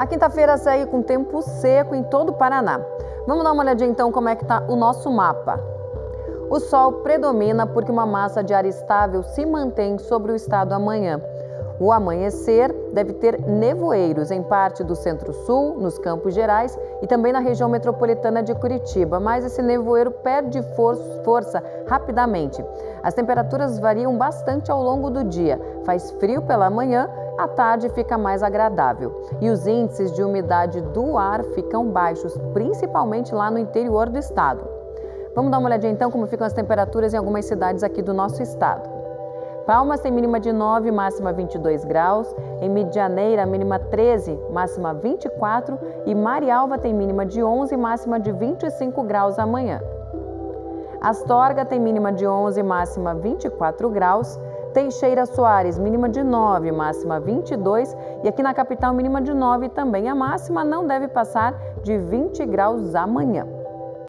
A quinta-feira segue com tempo seco em todo o Paraná. Vamos dar uma olhadinha então como é que está o nosso mapa. O sol predomina porque uma massa de ar estável se mantém sobre o estado amanhã. O amanhecer deve ter nevoeiros em parte do centro-sul, nos Campos Gerais e também na região metropolitana de Curitiba, mas esse nevoeiro perde força rapidamente. As temperaturas variam bastante ao longo do dia. Faz frio pela manhã, à tarde fica mais agradável. E os índices de umidade do ar ficam baixos, principalmente lá no interior do estado. Vamos dar uma olhadinha então como ficam as temperaturas em algumas cidades aqui do nosso estado. Palmas tem mínima de 9, máxima 22 graus. Em Medianeira, mínima 13, máxima 24. E Marialva tem mínima de 11, máxima de 25 graus amanhã. Astorga tem mínima de 11, máxima 24 graus. Teixeira Soares, mínima de 9, máxima 22. E aqui na capital, mínima de 9 também. A máxima não deve passar de 20 graus amanhã.